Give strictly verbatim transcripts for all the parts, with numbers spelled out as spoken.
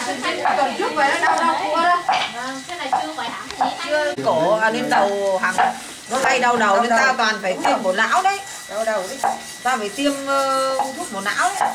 tuần trước về nó đau đau cua đó. Cái này chưa phải hẳn gì chưa cổ à, lên đầu hẳn nó hay đau đầu nên tao toàn phải tiêm bổ não đấy. Đau đầu đấy. Tao phải tiêm uh, thuốc bổ não đấy.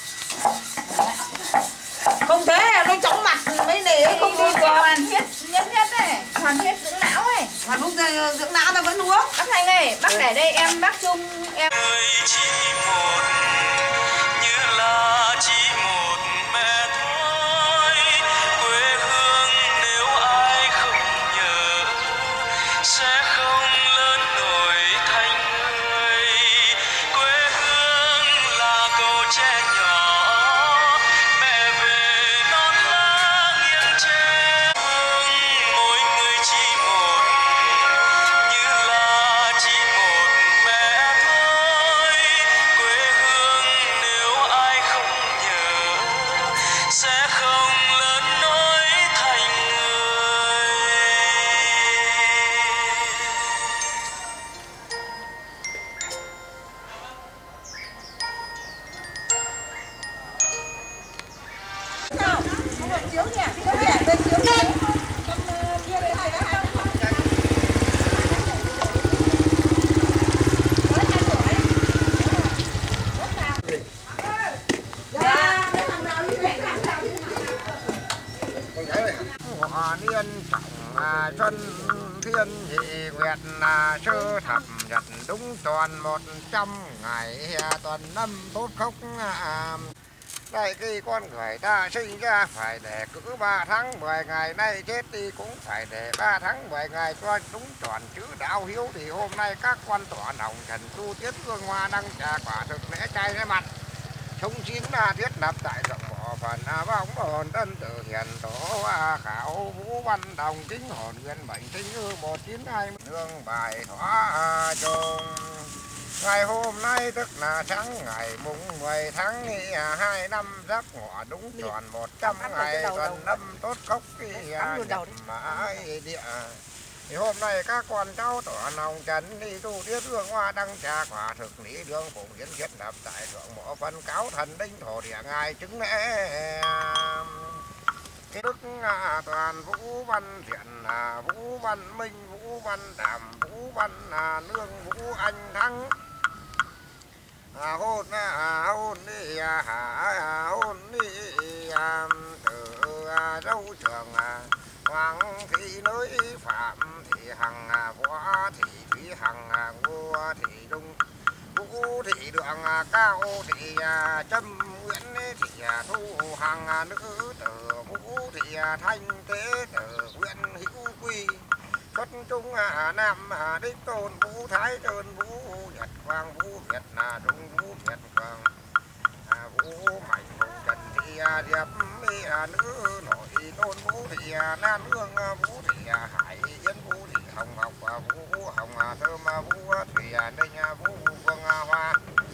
Không thế nó chóng mặt mấy này ấy, không đi được. Hoàn huyết nhất nhất này, hoàn huyết dưỡng não ấy. Hoàn thuốc dưỡng não tao vẫn uống. Bác Thành ơi, bác để đây em bác Trung em. Chỉ một như là chỉ một mẹ thôi, quê hương nếu ai không nhớ sẽ không lớn nổi thành người. Quê hương là câu tre nhỏ, mẹ về non lá nghiêng tre. Mỗi người chỉ một như là chỉ một mẹ thôi. Quê hương nếu ai không nhớ sẽ không lớn nổi thành người. Nào, không được chiếu nhỉ? Không thể lên chiếu lên. Con kia đây hay hay. Hòa niên trọng à, xuân thiên dị nguyệt à, sơ thập nhật đúng tròn một trăm ngày à, tuần năm tốt khốc à. Đây khi con người ta sinh ra phải để cữ ba tháng mười ngày, nay chết đi cũng phải để ba tháng mười ngày cho đúng tròn chữ đạo hiếu. Thì hôm nay các quan tỏa nòng trần tu tiết hương hoa đăng trà quả thực lễ trai lễ mặt sống chín là thiết lập tại rộng bỏ phần à, bóng hồn tân tử hiền tổ à, khảo vũ văn đồng chính hồn nguyên mệnh sinh hư một chín hai nương bài thỏa à, trùng. Ngày hôm nay tức là sáng ngày mùng mười tháng hai năm Giáp Ngọ đúng tròn một trăm ngày tuần năm tốt khốc kỳ à, mãi địa. Thì hôm nay các con cháu tỏa nòng trần đi tu tiết hương hoa đăng trà quả thực lý đương phụng hiến thiết lập tại thượng mộ phân cáo thần đinh thổ địa ngài chứng lễ. Cái đức à, toàn vũ văn thiện à, vũ văn minh vũ văn đảm vũ văn à, nương vũ anh thắng à, hôn à, hôn đi à, à, hôn đi à, từ à, dâu trường à, hoàng thị nơi phạm thị hằng à, võ thị thúy hằng à, ngô thị dung vũ thị đường à, cao thị à, trâm nguyễn thị à, thu hằng à, nữ tử vũ thị à, thanh tế tử nguyễn hữu quy xuất trung à, nam à, đích tôn vũ thái sơn vũ nhật quang vũ việt là trung vũ việt quang à, vũ mạnh hùng trần thị à, điệp mỹ à, nữ nội tôn vũ thị à, nam hương à, vũ thị à, hải yến vũ thị hồng ngọc à, vũ hồng à, thơm à, vũ thủy à, ninh à, vũ vương à, hoa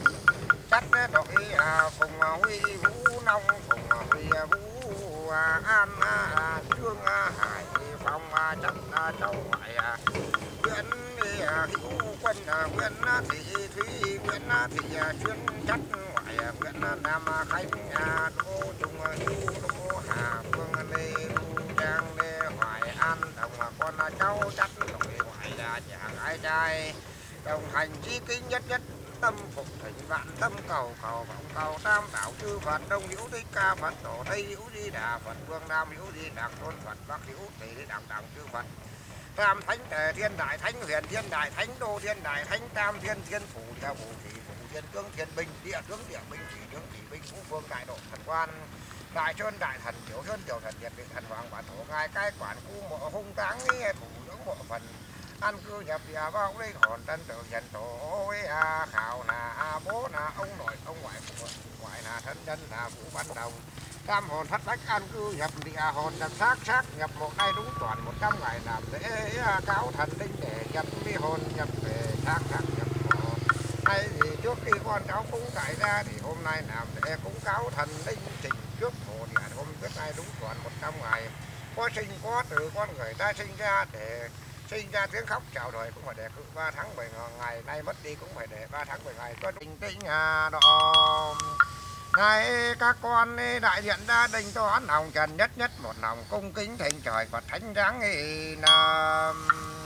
chắc đội à, phùng à, huy vũ nông phùng à, huy à, vũ à, an à, trương à, hải phong à, chắc à, châu ngoại à, nguyễn à, hữu quân à, nguyễn thị thúy nguyễn thị à, chuyên chắc ngoại à, nguyễn nam à, khánh à, đỗ trung à, chu đỗ hà phương lê đu trang lê hoài an đồng à, con à, cháu chắc nội ngoại là nhà gái trai đồng hành chí kính nhất nhất tâm phục thỉnh vạn tâm cầu cầu vọng cầu tam bảo chư Phật đông hữu thích ca Phật tổ tây hữu di đà Phật phương nam hữu di đà tôn Phật bắc hữu tỷ đẳng đẳng chư Phật tam thánh tề thiên đại thánh huyền thiên đại thánh đô thiên đại thánh tam thiên thiên phủ địa phủ thị phủ thiên tướng thiên binh địa tướng địa binh chỉ tướng chỉ binh ngũ phương đại độ thần quan đại sơn đại thần tiểu sơn tiểu thần nhiệt định thần hoàng bản thổ ngài cai quản khu mộ hung táng thủ dưỡng mộ phần an cư nhập địa vào đây hồn tân tự hiền tổ với à, khảo là à, bố là ông nội ông ngoại phụ ngoại là thân nhân là vũ văn đồng tam hồn thất bách an cư nhập địa hồn nhập xác xác nhập mộ nay đúng toàn một trăm ngày làm lễ à, cáo thần linh để nhập đi hồn nhập về xác xác nhập mộ nay thì trước khi con cháu cúng cải ra thì hôm nay làm lễ cúng cáo thần linh trình trước mộ địa hôm trước nay đúng toàn một trăm ngày có sinh có tử con người ta sinh ra để sinh ra tiếng khóc chào đời cũng phải để cự ba tháng bảy ngày nay mất đi cũng phải để ba tháng bảy ngày có tinh tinh à đó Này các con đại diện gia đình toán hồng trần nhất nhất một lòng cung kính thỉnh trời Phật thánh giáng nghị nam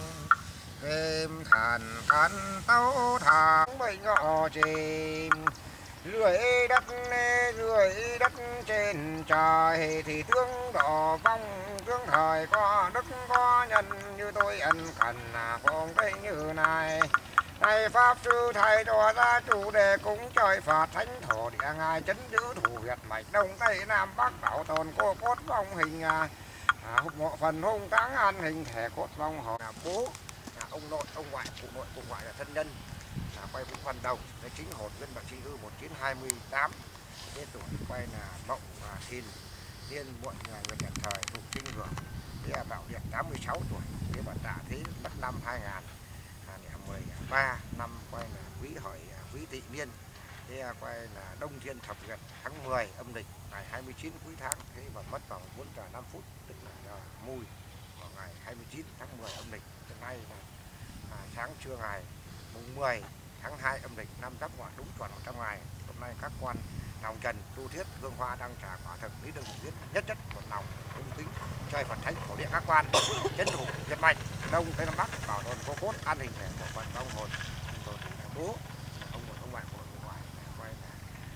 đêm thần khăn tấu tháng bảy ngọ chìm rưỡi đất rưỡi đất trên trời thì tướng đỏ vong tướng thời có đức có nhân như tôi ân cần phong cây như này. Này pháp sư thầy cho ra chủ đề cúng trời Phật thánh thổ địa ngài chấn giữ thủ huyệt mạch đông tây nam bắc bảo tồn cô cốt vong hình à, một phần hung táng an hình thể cốt vong họ là bố là ông nội ông ngoại cụ nội cụ ngoại là thân nhân là quay cũng phần đầu cái chính hồn dân bạc chi hư một chín hai tám cái tuổi quay là mộng và thìn niên muộn ngày người nhận thời thuộc kinh hưởng thế là bảo điện tám mươi sáu tuổi thế mà tạ thế mất năm hai nghìn mười ba năm quay là quý hợi quý tỵ niên thế quay là đông thiên thập nhật tháng mười âm lịch ngày hai mươi chín quý tháng thế mà mất vào bốn giờ năm phút tức là mùi vào ngày hai mươi chín tháng mười âm lịch. Hôm nay là à, sáng trưa ngày mùng mười tháng hai âm lịch năm Giáp Ngọ đúng tròn trong ngày. Hôm nay các quan lòng trần tu thiết hương hoa đăng trà quả thực lý đường viết nhất chất một lòng cung kính chơi Phật thánh phổ địa các quan chấn thủ nhật mạnh đông tây nam bắc bảo tồn cô cốt an hình thể của Phật vong hồn rồi bố ông nội ông ngoại của ông ngoại quay là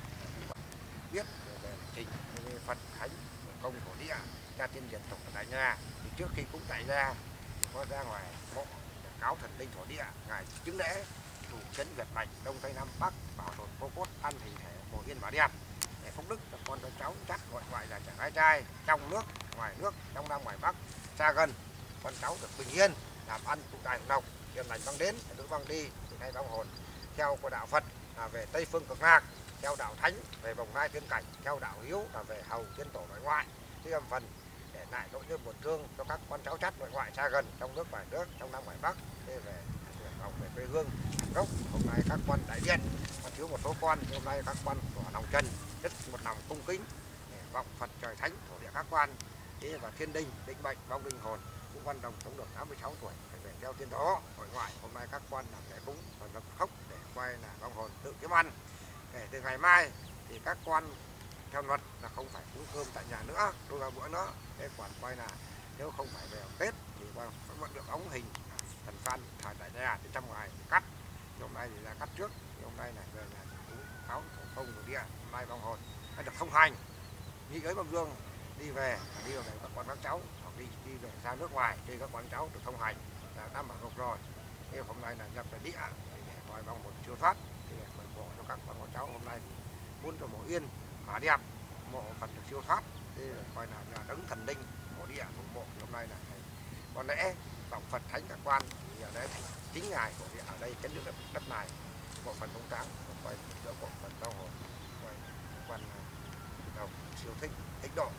biết về trình về Phật thánh công phổ địa cha tiên diệt tục tại nhà thì trước khi cúng tại gia có ra ngoài mộ cáo thần linh thổ địa ngài chứng lễ thủ chấn Việt mạnh đông tây nam bắc bảo tồn cô cốt an hình thể bổ yên và đẹp để phúc đức cho con cho cháu chắc gọi gọi là chàng gái trai trong nước ngoài nước trong nam ngoài bắc xa gần con cháu được bình yên làm ăn tụ tài lộc tiền lành vang đến nữ vang đi từ nay vong hồn theo của đạo Phật là về Tây phương cực lạc theo đạo Thánh về Bồng Lai tiên cảnh theo đạo Hiếu là về hầu tiên tổ nội ngoại thế âm phần để lại nỗi nhớ buồn thương cho các con cháu chắt nội ngoại xa gần trong nước ngoài nước trong nam ngoài bắc thế về vòng về quê hương gốc. Hôm nay các quan đại diện còn thiếu một số con hôm nay các quan của lòng trần rất một lòng cung kính để vọng Phật trời thánh thổ địa các quan thế và thiên đình định bệnh vong linh hồn cũng quan đồng sống được tám mươi sáu tuổi phải về theo tiên đó nội ngoại. Hôm nay các quan làm lễ cúng và lập khóc để quay là vong hồn tự kiếm ăn. Kể từ ngày mai thì các quan theo luật là không phải cúng cơm tại nhà nữa đôi ba bữa nữa thế quản quay là nếu không phải về Tết thì vẫn được ống hình thần phan thả tại nhà đến trăm ngày cắt. Hôm nay thì là cắt trước hôm nay này về là áo không của địa hôm nay vong hồn hay được thông hành nghi ấy Mâm Dương đi về đi về các con các cháu hoặc đi đi về ra nước ngoài thì các con cháu được thông hành là đảm bảo ngục rồi. Thế hôm nay là nhập về địa để coi vong hồn chưa thoát thì phần bộ cho các con các cháu hôm nay thì muốn cho mộ yên khá đẹp mộ Phật được siêu thoát thế là coi là nhà đấng thần linh mộ địa của mộ hôm nay là còn lẽ vọng Phật thánh các quan thì ở đây chính ngài của địa ở đây chấn giữ đất, đất này bộ phận công tráng quay giữa bộ phận đau hồn quay quan đầu siêu thích thích độ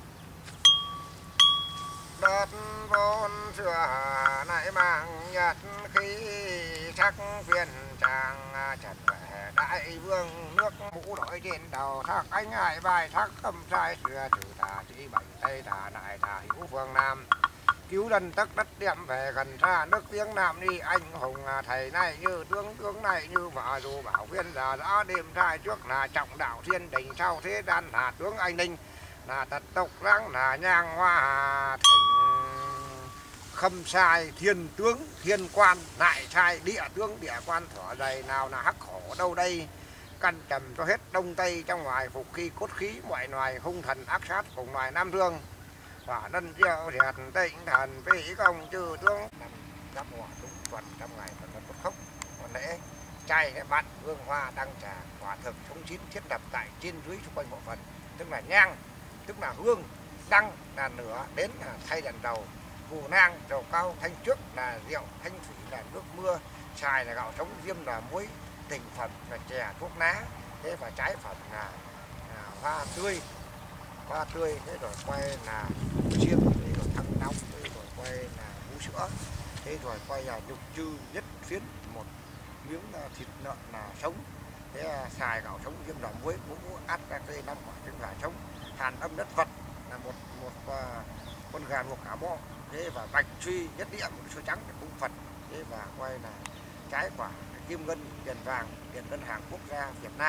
đất vốn xưa lại mang nhật khí sắc phiền tràng trần vẻ đại vương nước mũ đội trên đầu thác anh hải bài thác cầm sai xưa trừ tà chỉ bảy tây tà đại tà hữu phương nam cứu lần tất đất điểm về gần xa nước tiếng Nam đi anh hùng thầy này như tướng tướng này như vợ dù bảo viên là đã đêm trai trước là trọng đạo thiên đình sau thế đan là tướng anh ninh là tật tộc láng là nhang hoa thỉnh khâm sai thiên tướng thiên quan lại sai địa tướng địa quan thở dày nào là hắc khổ đâu đây căn trầm cho hết đông tây trong ngoài phục khi cốt khí mọi loài hung thần ác sát cùng loài nam thương và nân diệu thiệt tịnh thần vĩ công chư tướng nằm Giáp Ngọ đúng tuần trong ngày phần cốt khốc còn lễ chay cái bát hương hoa đăng trà quả thực sống chín thiết lập tại trên dưới xung quanh bộ phận tức là nhang tức là hương đăng là nửa đến là thay đèn đầu cù nang dầu cao thanh trước là rượu thanh thủy là nước mưa xài là gạo sống diêm là muối tình phẩm là chè thuốc lá thế và trái phẩm là, là hoa tươi hoa tươi thế rồi quay là chiên thế rồi thăng nóng thế rồi quay là vú sữa thế rồi quay là nhục chư nhất phiến một miếng thịt lợn là sống thế xài gạo sống diêm là muối mũ át ra cây năm quả trứng gà sống hàn âm đất Phật là một một uh, con gà luộc cả bò thế và bạch truy nhất địa một số trắng để cúng Phật thế và quay là trái quả kim ngân tiền vàng tiền ngân hàng quốc gia Việt Nam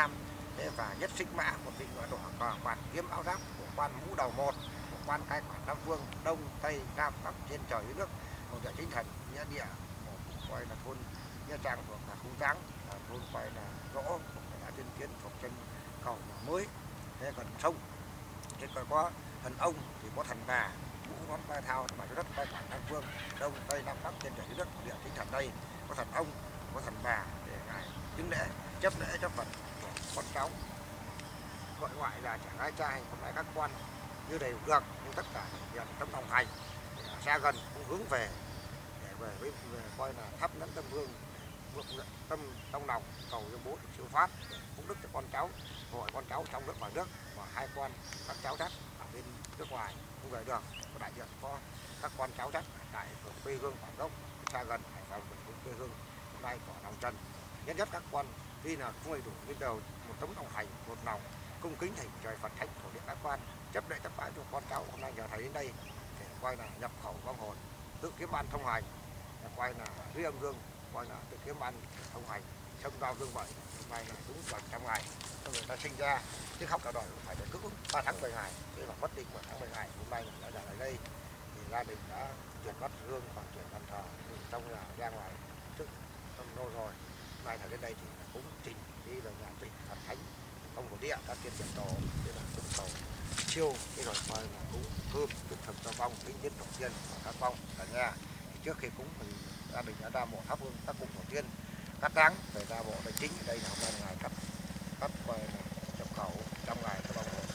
thế và nhất xích mã một vị gọi đỏ quan kiếm áo giáp của quan mũ đầu một, của quan cai quản Nam Phương Đông Tây Nam Bắc trên trời dưới nước, một địa chính thần nghĩa địa, một coi là thôn Nghĩa Trang thuộc là Khu Giáng, thôn coi là Gỗ thuộc là Tiên Tiến thuộc trên cầu mới. Thế còn sông thế còn có thần ông thì có thần bà mũ ngón tay thao mà đất cai quản Nam Phương Đông Tây Nam Bắc trên trời dưới nước, địa chính thần đây có thần ông có thần bà để ngài chứng lễ chấp lễ cho Phật của con cháu, gọi ngoại là chẳng ai trai còn lại các quan như đầy được, nhưng tất cả hiện trong lòng thành xa gần cũng hướng về để về với về coi là thắp nén tâm hương vượng tâm trong lòng cầu cho bố siêu phát phúc đức cho con cháu, gọi con cháu trong nước ngoài nước, và hai con các cháu chắc ở bên nước ngoài không về được, có đại diện có các con cháu chắc tại quê hương Quảng Đông xa gần Hải Phòng của quê hương hôm nay của lòng Trần. Nhất nhất các quan đi là không đầy đủ với đầu một tấm lòng thành một lòng cung kính thỉnh trời Phật thánh thổ địa các quan chấp lễ chấp bái cho con cháu hôm nay giờ thấy đến đây để quay là nhập khẩu vong hồn tự kiếm ban thông hành, quay là dưới âm dương, quay là tự kiếm ban thông hành sông Giao Dương Bảy. Hôm nay là đúng gần trăm ngày cho người ta sinh ra chứ khóc cả đời phải được cứu ba tháng mười ngày, thế là mất định một tháng mười ngày. Hôm nay đã trở lại đây thì gia đình đã chuyển bắt hương và chuyển bàn thờ trong nhà ra ngoài trước trong nô rồi. Hôm nay là đến đây thì cũng trình đi là nhà trình Phật thánh ông của địa các tiên tiền tổ, thế là cũng cầu chiêu cái rồi coi là cũng cơm thực thực cho vong kính tiến tổ tiên và các vong cả nhà. Trước khi cúng thì gia đình đã ra mộ thắp hương các cụ tổ tiên cắt đáng về ra bộ tài chính ở đây là hôm nay ngày cắt cắt coi là nhập khẩu trong ngày cho vong hồn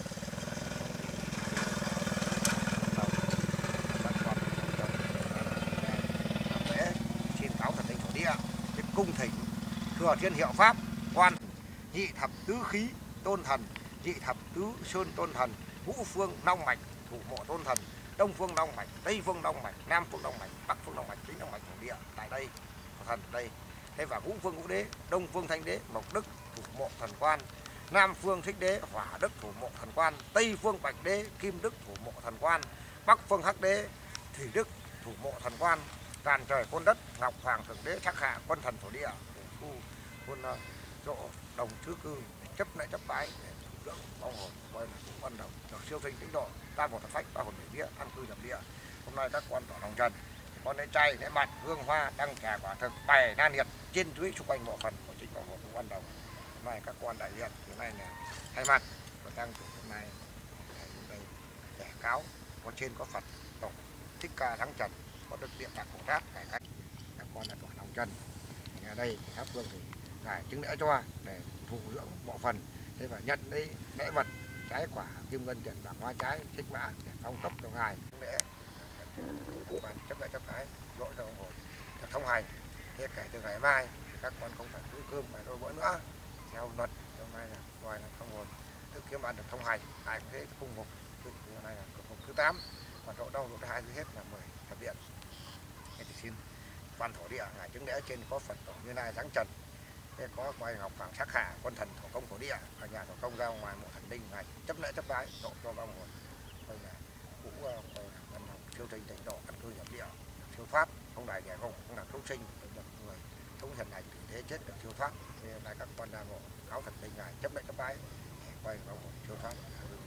lễ xin cáo thần linh thổ địa cung thỉnh thừa thiên hiệu pháp quan nhị thập tứ khí tôn thần, nhị thập tứ sơn tôn thần, ngũ phương long mạch thủ mộ tôn thần, đông phương long mạch, tây phương long mạch, nam phương long mạch, bắc phương long mạch, chính long mạch thổ địa tại đây thần đây. Thế và ngũ phương ngũ đế, đông phương thanh đế mộc đức thủ mộ thần quan, nam phương thích đế hỏa đức thủ mộ thần quan, tây phương bạch đế kim đức thủ mộ thần quan, bắc phương hắc đế thủy đức thủ mộ thần quan, càn trời côn đất ngọc hoàng thượng đế sắc hạ quân thần thổ địa khu quân chỗ đồng thứ cư chấp lễ chấp bái để dưỡng vong hồn coi là cũng ban đầu được siêu sinh tĩnh độ tam một thần phách ba hồn bảy vía an cư nhập địa. Hôm nay các quan tỏ lòng trần con lễ chay lễ mặn hương hoa đăng trà quả thực bày na nhiệt trên dưới xung quanh mộ phần của chính vong hồn cũng ban đầu. Hôm nay các quan đại diện hôm nay là thay mặt và tăng chủ hôm nay đây để cáo có trên có Phật tổ Thích Ca Thắng Trần, có đức địa tạng Bồ Tát cải cách các con là tỏ lòng trần ở đây thắp hương thì ngài chứng lễ cho để thụ dưỡng bộ phần. Thế và nhận đấy lễ vật trái quả kim ngân tiền bạc hoa trái thích mã để phong cấp cho ngài lễ và chấp lễ chấp cái lỗi cho hồn thông hành. Thế kể từ ngày mai thì các con không phải cứ cơm phải đôi bữa nữa theo luật. Hôm nay là ngoài là không hồn tự kiếm ăn được thông hành ai cũng thế cung mục. Hôm nay là cung thứ tám còn độ đâu độ thứ hai thứ hết là mười thập điện. Thế thì xin quan thổ địa ngài chứng lễ trên có Phật tổ Như Lai Giáng Trần. Thế có quay ngọc hoàng sắc hạ quân thần thổ công thổ địa ở nhà thổ công ra ngoài một thần linh ngài chấp lễ chấp bái độ cho vong hồn. Đây là cũng ngân học siêu sinh tịnh độ ăn cư nhập địa siêu thoát không đại đẻ không không là cứu sinh được người sống thần này tử thế chết được siêu thoát. Thế hôm nay các quan ra ngộ cáo thần linh ngài chấp lễ chấp bái để quay vong hồn siêu thoát.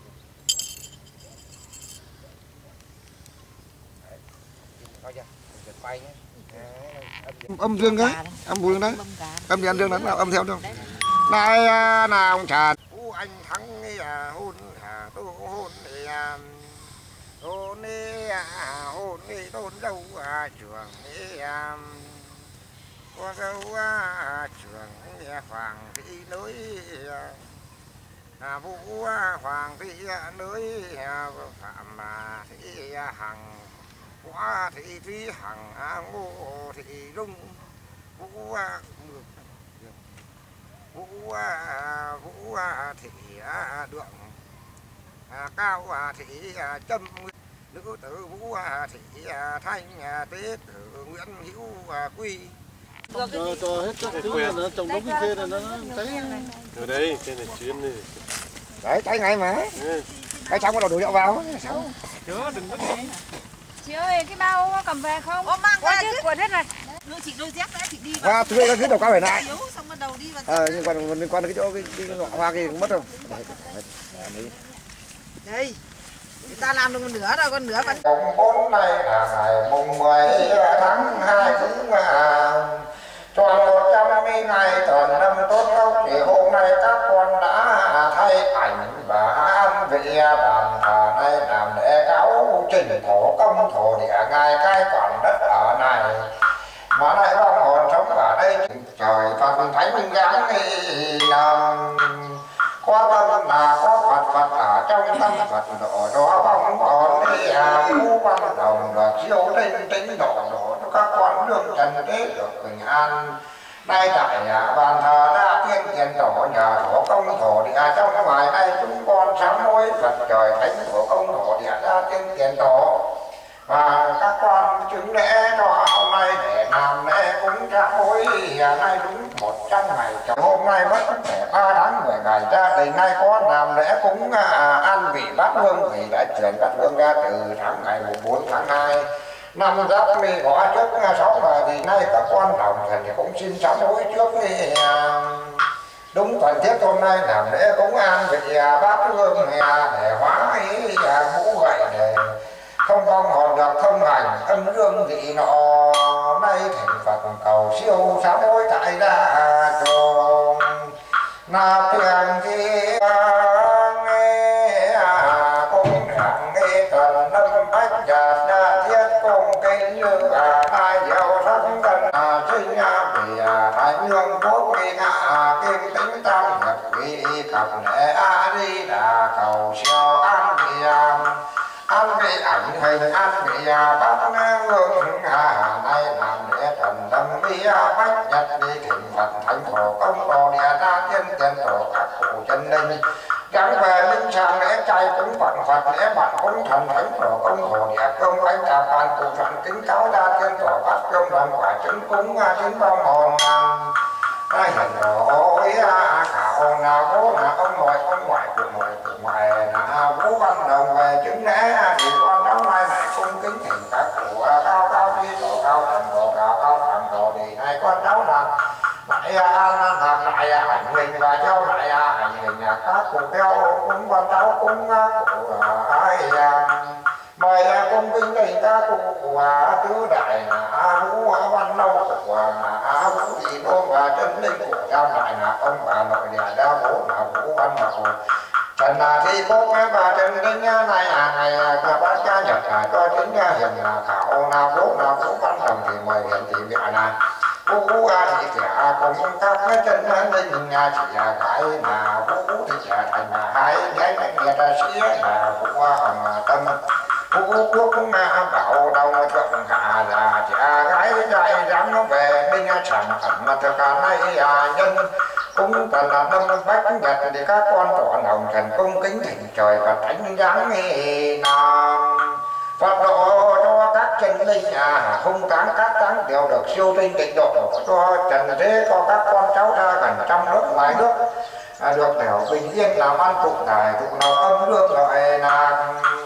Đấy, coi chưa? Mình quay nhé. Âm, âm dương đấy, âm dương đấy, âm điện dương đấy nào âm theo đâu. Này nào ông trà, u anh thắng à hôn à tu hôn thì à hôn đi à hôn đi tôn dâu à trường đi à con dâu à trường hoàng thị núi à vũ hoàng thị núi phạm mà thị hằng quá thị thúy hằng à ngô thị dung vũ à vũ à vũ à thị à đường à cao à thị à trâm nữ tử vũ à thị à thanh à tế tử nguyễn hữu à quy cho cho hết các thứ này nó trồng đống cái kia này nó cháy ở đây cái này chuyên đi đấy cháy ngay mà cái trong có đồ rượu vào chứa đừng có đi. Chị ơi, cái bao cầm về không? Ô, mang qua ra chứ. chứ. Quần hết rồi. đưa chị đôi dép đã chị đi vào. À, thuê cái đầu cao phải lại. Yếu, xong bắt đầu đi vào. Ờ, liên quan liên quan đến cái chỗ cái, cái, cái hoa kia cũng mất không? Đây, người ta làm được một nửa rồi, còn nửa vẫn. Mùng bốn này là ngày mùng mười tháng hai cũng là tròn một trăm mươi ngày toàn năm tốt không? Thì hôm nay các con đã thay ảnh và ăn vị bàn thờ này làm lễ cáo trình thổ công thổ địa ngài cai quản đất ở này. Mà lại vong hồn sống ở đây trời Phật Thánh Minh Giáng thì có tâm là có Phật Phật ở trong tâm Phật độ đó vong hồn đi à ngũ văn đồng rồi chiếu tinh tính độ độ cho các con đường trần thế được bình an. Nay tại bàn thờ đã tiên tiền tổ nhờ thổ công thổ địa trong ngoài đây chúng con sám hối Phật trời Thánh thổ công thổ địa ra tiên tiền tổ. Và các con chứng lễ cho hôm nay để làm lễ cúng sám hối nay đúng một trăm ngày. Hôm nay mất thể ba tháng mười ngày gia đình nay có làm lễ cúng à, ăn vị bát hương vì đã chuyển bát hương ra từ tháng ngày mùng bốn tháng hai năm giáp mi ngõ trước sáu ngày thì nay cả con đồng thần thì cũng xin sám hối trước đi à, đúng thuận thiết hôm nay làm lễ cúng ăn vị à, bát hương à, để hóa ý à, mũ gậy để không vong hồn được thông hành âm dương vị nọ nay thành Phật cầu siêu sám hối tại ra chùa na tiền chi nghe cung đẳng nghe cần lâm bách giạt đa thiết cung kính như ai giàu sắc cần sinh vì thái nhương quốc vì ngạ kim tính tam nhật vì cặp lễ a di đà cầu siêu an vị an vị ảnh hình an vị bát hương hà nay làm lễ thần lâm vi bách nhật đi thỉnh Phật thánh thổ công tổ địa ra tiên tiền tổ các cụ chân linh gắn về linh sang lễ trai cúng Phật Phật lễ bạn cúng thần thánh thổ công thổ địa cơm bánh trà bàn cụ soạn kính cáo ra tiên tổ bát cơm đoàn quả trứng cúng trứng vong hồn ta hiện ôi cả ông nào bố là ông nội ông ngoại của nội của ngoại là bố văn đồng về chứng lễ thì con cháu mai này cung kính thỉnh các cụ cao cao đi tổ cao thần tổ cao cao thần tổ thì hai con cháu là lại an làm lại ảnh hình và cho lại ảnh hình các cụ theo cũng con cháu cũng cụ ai mời cung kính thỉnh các cụ tứ đại là vũ văn lâu của vũ thị đô và chân linh của cha đại là ông bà nội địa đa bố là vũ văn hậu trần là thi cốt và chân linh này à ngày cả bác cha nhật cho chính hiền là khảo là bố là vũ văn đồng thì mời hiền thì mẹ là vũ thì trẻ cùng các chân linh nhà chỉ là cái là vũ thì trẻ thành là hai cái nghĩa là sĩ là vũ hồng tâm vũ quốc bảo đầu thượng hạ là trẻ gái đại dám về binh sản phẩm mà thực cả nay nhân cũng cần là năm bách nhật thì các con tỏ lòng thần cung kính thỉnh trời và thánh giáng nam Phật độ cho các chân linh à không tán các tán đều được siêu tinh tịnh độ cho trần thế cho các con cháu ra gần trong nước ngoài nước à, được nẻo bình yên làm ăn tụng tài tụng nào âm lương lợi là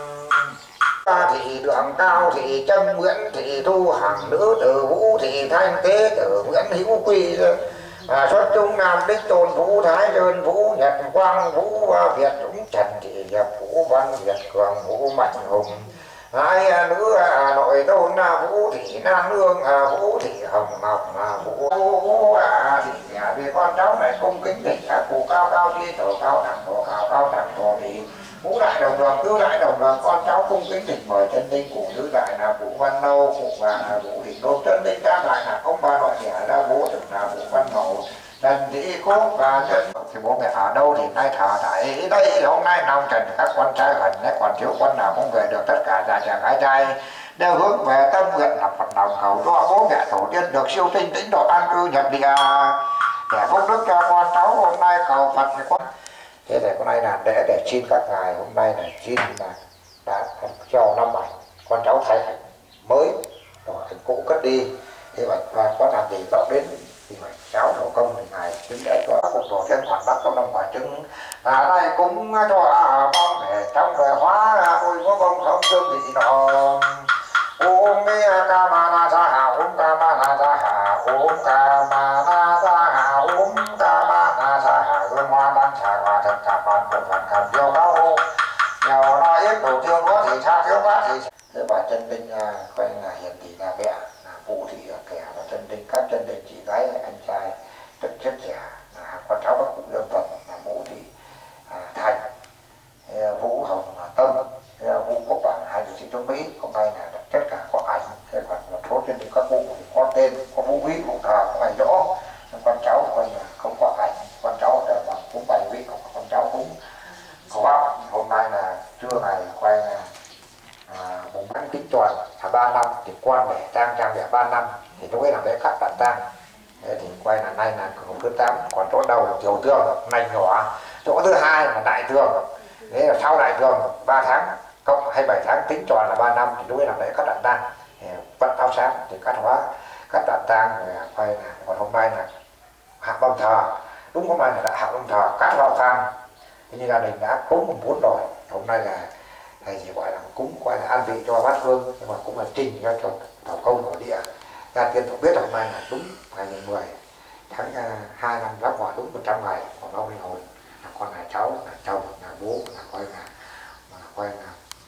thị đường cao thị chân Nguyễn thị thu hằng nữ từ vũ thị thanh tế từ Nguyễn hữu quy à, xuất trung nam đích tôn vũ thái đơn vũ nhật quang vũ việt dũng trần thị nhập vũ văn việt cường vũ mạnh hùng hai nữ à, nội tôn à, vũ thị nam lương à, vũ thị hồng ngọc à, vũ, vũ à, thị à, vì con cháu này cung kính thỉnh các cụ cao cao đi tổ cao đẳng tổ cao cao đẳng tổ thì ngũ đại đồng đoàn tứ đại đồng đoàn con cháu cung kính thỉnh mời chân linh cụ tứ đại là vũ văn lâu cụ và là vũ thị đô chân linh tam đại là ông bà nội trẻ là bố thực là vũ văn hậu trần thị cốt và chân thì bố mẹ ở đâu thì nay thờ tại đây hôm nay năm trần các con trai gần đấy còn thiếu con nào cũng về được tất cả già trẻ gái trai đều hướng về tâm nguyện là Phật lòng cầu cho bố mẹ tổ tiên được siêu tinh tĩnh độ an cư nhật địa để phúc đức cho con cháu hôm nay cầu Phật thì con thế này con nay là để để xin các ngài hôm nay là xin là đã cho năm bảy con cháu thay ảnh mới rồi ảnh cũ cất đi thế vậy và có làm gì đó đến thì phải cháu thổ công thì ngài chứng để cho một tổ tiên hoàn bắt trong năm quả chứng à đây cũng cho à, bông để trong về hóa ôi có bông không tương vị nọ ôm mi ca ma na sa hà ôm ca ma na sa hà cảm tiêu cao nghèo no ít đồ tiêu có thì cha thiếu quá thì thế bà chân linh coi là hiền tỷ là mẹ là phụ thị kẻ và chân linh các chân linh chị gái anh trai rất rất trẻ là con cháu các cụ lương tuần là Vũ Thị à, Thành, Vũ Hồng Tâm, Vũ Quốc Bảo, hai người sinh trong Mỹ. Hôm nay là tất cả có ảnh, thế còn một số trên các cụ thì có tên, có vũ khí cụ thờ có ngày rõ, nhưng con cháu coi là không có ảnh, con cháu là bằng cúng bài vị, con cháu cũng có. Hôm nay là trưa ngày quay là à, mùng bán kính tròn là ba năm thì quan để tang trang để ba năm thì lúc ấy là lễ khắc đàn tang. Thế thì quay là nay là cổng thứ tám, còn chỗ đầu tiểu thương này nhỏ, chỗ thứ hai là đại thương. Thế là sau đại thương ba tháng cộng hay bảy tháng tính tròn là ba năm thì lúc ấy là lễ cắt đàn tang, bắt áo sáng thì cắt hóa cắt đàn tang rồi quay là còn hôm nay là hạ bông thờ, đúng hôm nay là đã hạ bông thờ cắt vào tang. Thế như gia đình đã cúng mùng bốn rồi, hôm nay là thầy chỉ gọi là cúng gọi là an vị cho bát hương, nhưng mà cũng là trình cho cho thổ công của địa. Gia tiên cũng biết hôm nay là đúng ngày mười tháng hai năm Giáp Hợi, đúng một trăm ngày của ông linh hồn là con là cháu là chồng là bố là coi là là coi là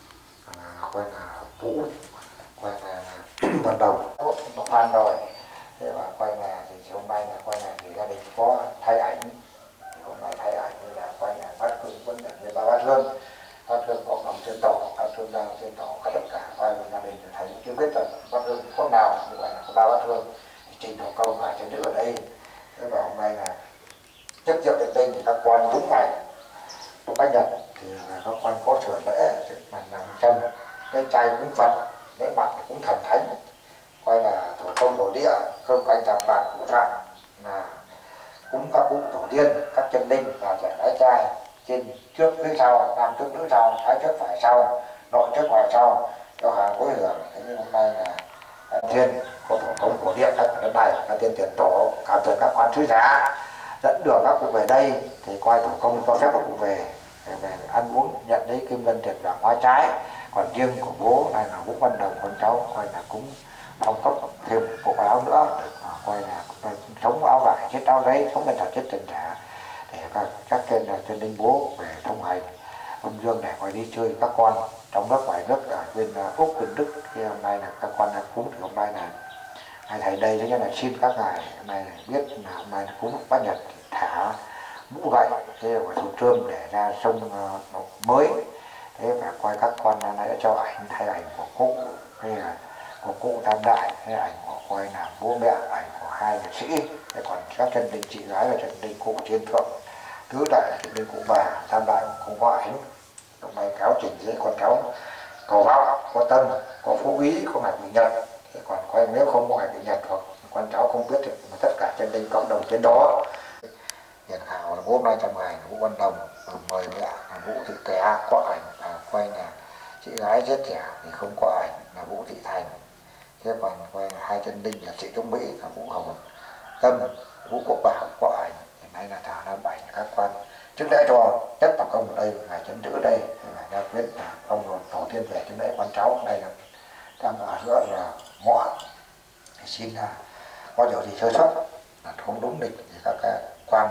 là coi là Vũ, coi là ban đầu một phan rồi. Thế mà coi là thì hôm nay là coi là thì gia đình có thay ảnh, hôm nay thay ảnh như là coi là bát hương vẫn là như ba bát hương, bát hương có lòng trên tổ, bát hương ra trên tổ, tất cả coi là gia đình thầy chưa biết là bát hương có nào như vậy là có ba bát hương trình thổ công và chân nữ ở đây. Thế và hôm nay là trước rượu điện tinh thì các quan đúng ngày lúc bách nhật thì là các quan có sửa lễ mà làm chân cái chay cúng Phật, lễ mặt cũng thần thánh, coi là thổ công thổ địa cơm canh tạm bạc cụ trạng là cúng các cụ tổ tiên các chân linh và trẻ gái trai trên trước dưới sau, nam trước nữ sau, trái trước phải sau, nội trước ngoài sau cho hàng phối hưởng. Thế nhưng hôm nay là thiên có thổ công của địa các đất này các tiên tiền tổ cảm ơn các quan sứ giả dẫn đường các cụ về đây thì coi thổ công cho phép các cụ về về ăn uống nhận lấy kim ngân tiền vàng hóa trái. Còn riêng của bố này là Vũ Văn Đồng con cháu coi là cũng phong cấp thêm bộ áo nữa, coi là sống áo vải chiếc áo giấy sống lên thật chết tiền trả để các các trên là trên linh bố về thông hành âm dương để coi đi chơi các con trong nước ngoài nước ở bên Úc bên Đức. Thì hôm nay là các con đã cúng thì hôm nay là hai thầy đây thế nên là xin các ngài hôm nay là biết là hôm nay là cúng bát nhật thả mũ gậy thế là thủ trơm để ra sông uh, mới. Thế phải coi các con này đã cho ảnh thay ảnh của cụ hay là của cụ Tam Đại hay ảnh của coi là bố mẹ, ảnh của hai nghệ sĩ. Thế còn các chân linh chị gái và chân linh cụ trên thượng tứ đại chân linh cụ bà Tam Đại cũng có ảnh. Hôm nay cáo trình với con cháu cầu vọng có tâm có phú quý có ngày bị nhật. Thế còn coi nếu không có ngày bị nhật hoặc con cháu không biết được mà tất cả chân linh cộng đồng trên đó. Hiền hảo là bố nay trăm ngày là Vũ Văn Đồng mời mẹ là Vũ Thị Kẻ có ảnh à, quay là chị gái rất trẻ thì không có ảnh là Vũ Thị Thành. Thế còn quay là hai chân linh là chị Trung Mỹ là Vũ Hồng Tâm, Vũ Quốc Bảo có ảnh. Hiện nay là thả năm ảnh các quan trước lễ cho nhất tập công ở đây ngày chân nữ đây là ra quyết là ông tổ tiên về trước lễ con cháu đây là đang ở giữa là ngọ xin là có điều gì sơ xuất là không đúng lịch thì các quan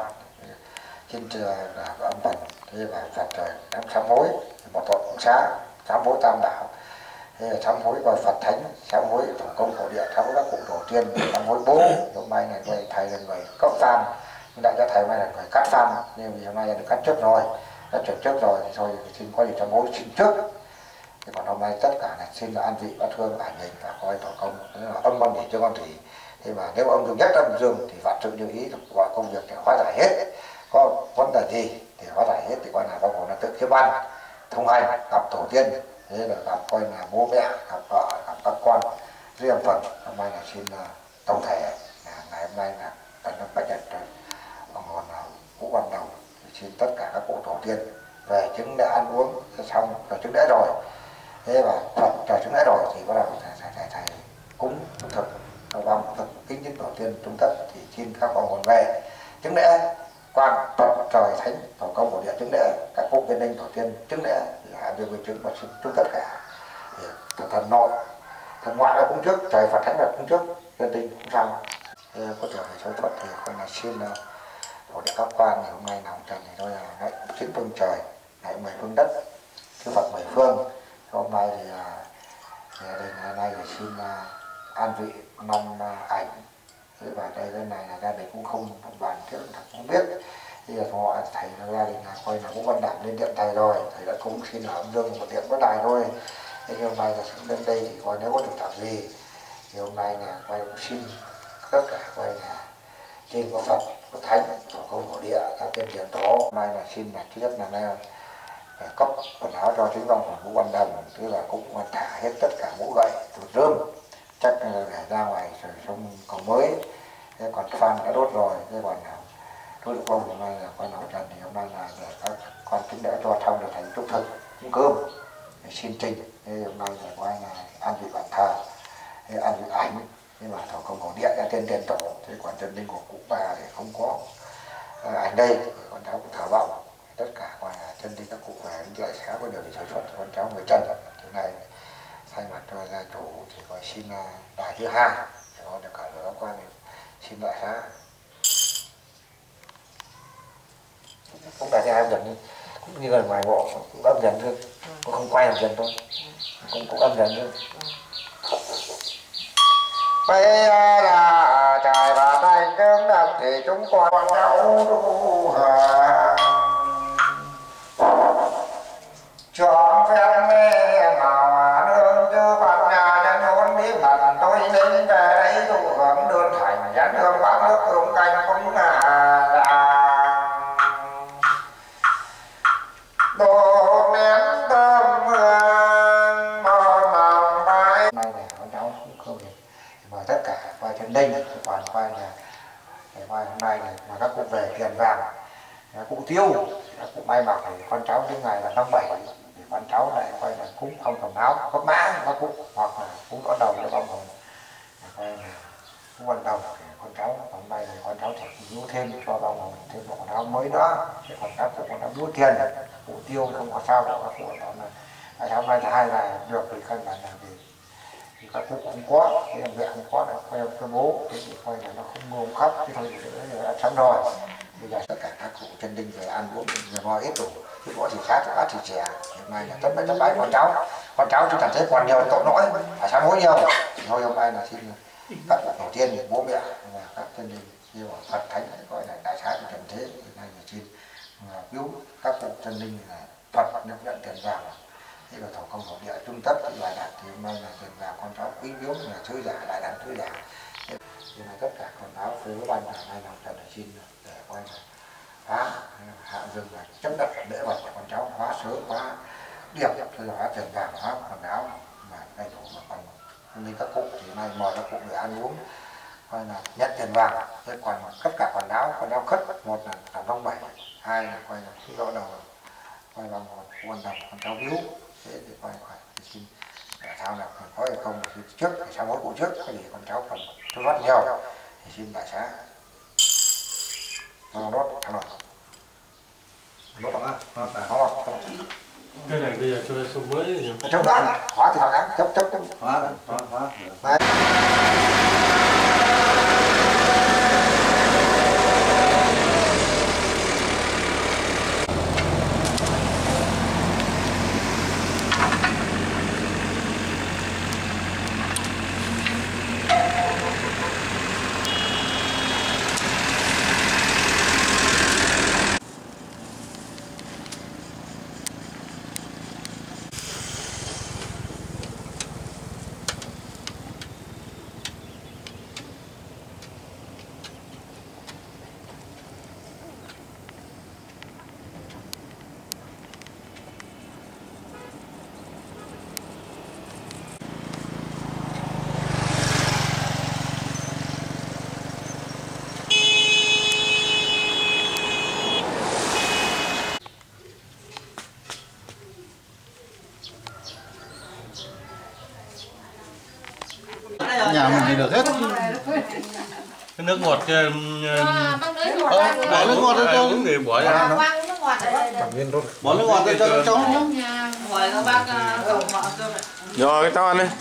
xin chừa là âm thần thế và Phật trời đám sám hối một tội cũng xá sám hối Tam Đạo, thế là sám hối coi Phật thánh, sám hối tổ công thổ địa, sám hối các cụ tổ tiên, sám hối bố. Hôm nay là người thầy là người cấp phan, nhưng đại gia thầy hôm nay là người cắt phan, nhưng vì hôm nay là được cắt trước rồi, đã chuẩn trước rồi thì thôi xin có gì sám hối xin trước. Thì còn hôm nay tất cả là xin là an vị bát hương ảnh hình và coi tổ công là âm văn để cho con thủy. Thế mà nếu ông dùng nhất âm dương thì vạn sự như ý gọi công việc để hóa giải hết, có vấn đề gì thì hóa giải hết thì coi là bao gồm là tự khiêm ăn thông hành gặp tổ tiên, thế là gặp coi là bố mẹ, gặp vợ, gặp các con riêng phần. Hôm nay là xin uh, tổng thể là ngày hôm nay là tận năm bách nhật ông còn uh, Vũ Văn Đồng xin tất cả các cụ tổ tiên về chứng đã ăn uống xong rồi chứng lễ rồi, thế và Phật trời chứng lễ rồi thì bắt đầu thầy, thầy, thầy, thầy cúng thực vong thực kính những tổ tiên trung thất thì xin các con còn về chứng lễ quan Phật trời thánh tổ công của địa chứng lễ các cụ bên linh tổ tiên chứng lễ thì hai mươi chứng và chúng tất cả thì thần, thần nội thần ngoại là cũng trước trời Phật thánh là cũng trước bên linh cũng xong. Thế có trời sơ xuất thì con là xin của địa các quan thì hôm nay lòng trần thì thôi là chính phương trời ngày mười phương đất, chư Phật mười phương. Hôm nay thì gia đình hôm nay thì xin an vị năm ảnh. Thế và đây cái này là gia đình cũng không bàn trước thật không biết. Thì là họ thầy là gia đình là coi là cũng văn đảm lên điện thầy rồi, thầy đã cũng xin ở âm dương một điện có đài thôi. Thế hôm nay là lên đây thì coi nếu có trục trặc gì thì hôm nay là coi cũng xin tất cả coi là trên có Phật có Thánh có công có địa các tiên tiền đó. Hôm nay là xin là thứ nhất là nay để cấp quần áo cho chính vong của Vũ Văn Đầm, tức là cũng thả hết tất cả mũ gậy tụt rơm chắc là để ra ngoài rồi sông cầu mới. Thế còn phan đã đốt rồi, thế còn đốt được hôm nay là con nói trần thì hôm nay là để các con kính đã cho thông được thành trúc thực cũng cơm để xin trình. Thế hôm nay là có anh là ăn vị bản thờ, thế ăn vị ảnh, nhưng mà thổ công cổ điện ra tên tiền tổ. Thế còn chân linh của cụ bà thì không có ảnh đây, con cháu cũng thờ vọng tất cả coi là chân linh các cụ về lại sẽ có điều gì sản xuất cho con cháu người chân. Thế này thay mặt cho gia chủ thì coi xin đài thứ hai để có được cả lửa quan xin lại xã cũng đài thứ hai dần cũng như là ngoài bộ cũng âm dần thôi, cũng không quay làm dần thôi, cũng cũng âm dần thôi. Bây là trời và tay cơn đập thì chúng con cháu đu hàng chọn phép mê màu nương chưa phạt nhà chân hôn biết mặt tôi đến về đấy tụ hưởng đơn thành dán hương bát nước hương canh cũng là đồ nén tâm hương mòn mỏng bay. Nay này con cháu cũng không được mời tất cả qua chân đinh còn qua nhà ngày mai hôm nay này mà các cụ về tiền vàng cụ tiêu các cụ may mặc thì con cháu đến ngày là tháng bảy thì con cháu lại quay là cúng ông cầm áo cấp mã các cụ hoặc là cúng có đầu cho ông hồng quay là cúng ban đầu thì con cháu hôm nay này con cháu sẽ mua thêm cho ông hồng thêm một quần áo mới nữa. Thì còn các cụ còn đã mua tiền cụ tiêu không có sao đâu, các cụ đó là hôm nay là hai là được thì căn bản là gì thì các cụ không có, cái mẹ không có là quay cho bố, cái gì quay là nó không gồm khắp cái thôi thì đã sẵn rồi. Bây giờ tất cả các cụ chân đinh về ăn uống về ngồi ít đủ, cái có gì khác ăn thì chè. Hôm nay là tất cả tất cả con cháu, con cháu chúng ta thấy còn nhiều tội lỗi, phải sám hối nhiều. Thôi hôm nay là xin các cụ đầu tiên thì bố mẹ và các chân đinh như Phật Thánh gọi là đại xá của trần thế. Hôm nay là xin biếu các cụ chân đinh là Phật được nhận tiền vàng. Thế là thổ công thổ địa trung tất thì lại đạt thì hôm nay là tiền vàng con cháu quý biếu là thư giả lại đạt thư giả. Nhưng mà tất cả còn áo phứ ban là nay làm trần là xin để coi là phá hạ rừng là chấp đặt lễ vật của con cháu hóa sớ hóa điệp rồi hóa tiền vàng hóa quần áo mà đầy đủ mà còn nên các cụ thì nay mời các cụ để ăn uống coi là nhận tiền vàng. Thế còn tất cả quần áo quần áo khất một là làm đông bảy, hai là coi là khi rõ đầu coi bằng một quần đồng con cháu biếu. Thế thì coi phải xin để sao là có hay không thì trước thì sao mỗi cụ trước cái gì con cháu còn tôi rất nhiều thì xin đại xá nó đốt thằng nào đốt thằng nào không không cái này bây giờ cho số mới nhỉ? Trong đó hóa thì thằng nào chấp chấp chấp hóa hóa hóa nhà mình thì được hết. Cái nước ngọt kia Bỏ nước ngọt cho để bỏ ra nó nước ngọt bỏ nước ngọt cho cháu mời các bác rồi cái tao ăn đi.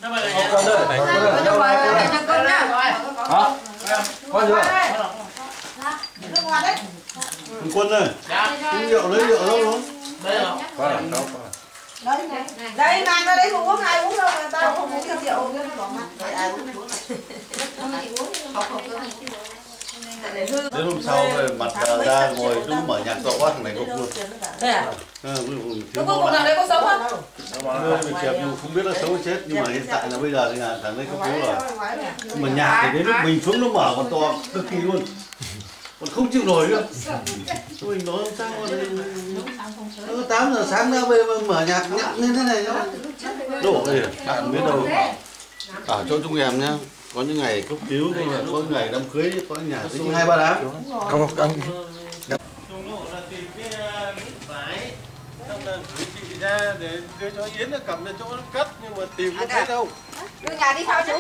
Có chưa? nước ngọt đấy. Quân ơi, uống rượu lấy rượu đâu luôn. Đây Quá là tốt quá. Đây này. Đây mang ra đấy uống ai uống đâu mà tao không uống cái rượu cái bỏ mặt. Đấy ai uống uống. Học học cơ. Đến hôm sau rồi mặt ra ngồi đúng mở nhạc rộ quá thằng này cũng luôn. Thế à? À, Cuối cùng thằng đấy có sống không? mình chẹp dù không biết nó xấu hay chết nhưng mà hiện tại là bây giờ thì là thằng đấy cấp cứu rồi. Mà nhạc thì đến lúc mình xuống nó mở còn to cực kỳ luôn. Còn không chịu nổi nữa. Mình nói sao nó tám giờ sáng ra bây giờ mở nhạc nhạc như thế này nhá. Đổ gì? Bạn biết đâu. Ở chỗ chúng em nhá. Có những ngày cấp cứu, có những ngày đám cưới, có những nhà tính hai ba đám. Không không. Chúng nó là tìm cái miếng vải, xong là gửi chị ra để đưa cho Yến, nó cầm lên chỗ nó cất nhưng mà tìm không thấy đâu. Đưa nhà đi sao chứ?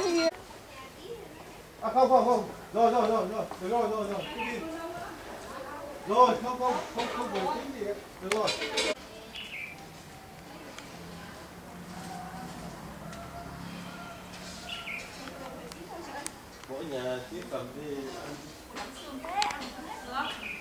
À không không không. Rồi rồi rồi rồi, được rồi rồi rồi. Rồi, không không không không buồn tính gì. Được rồi. Mỗi nhà chỉ cầm đi